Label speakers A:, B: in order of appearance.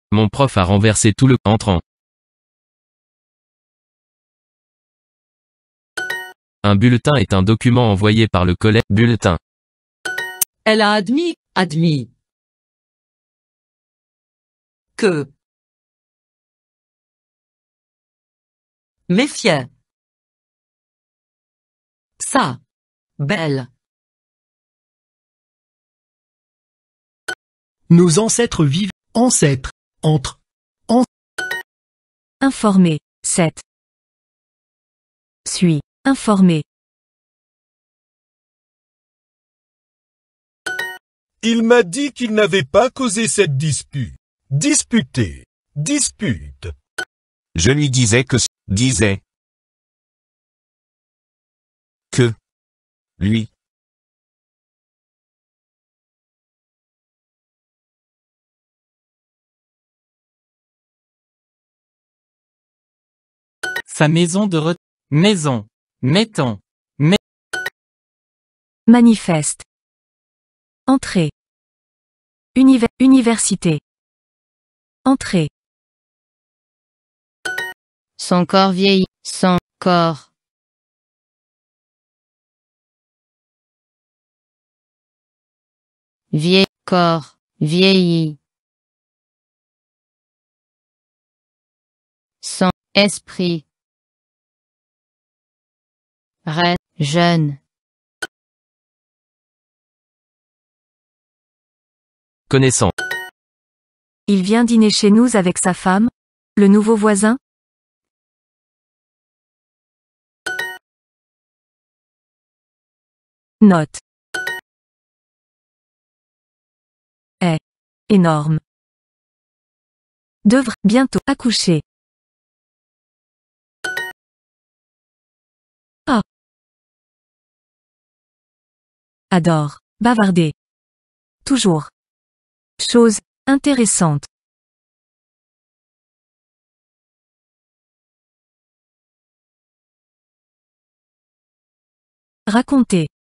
A: Mon prof a renversé tout le entrant. Un bulletin est un document envoyé par le collège. Bulletin.
B: Elle a admis, admis. Que. Méfiait. Ça. Belle.
C: Nos ancêtres vivent. Ancêtres. Entre.
D: Informer. 7. Suis. Informer.
E: Il m'a dit qu'il n'avait pas causé cette dispute. Disputer. Dispute.
F: Je lui disais que disait que lui.
G: Sa maison de maison. Mettons.
D: Manifeste. Entrée. Université. Entrée.
H: Son corps vieillit. Son corps. Corps. Vieilli. Son esprit. Jeune.
A: Connaissant.
D: Il vient dîner chez nous avec sa femme, le nouveau voisin. Note. Est. Énorme. Devrait bientôt accoucher. Ah. Adore. Bavarder. Toujours. Chose intéressante. Raconter.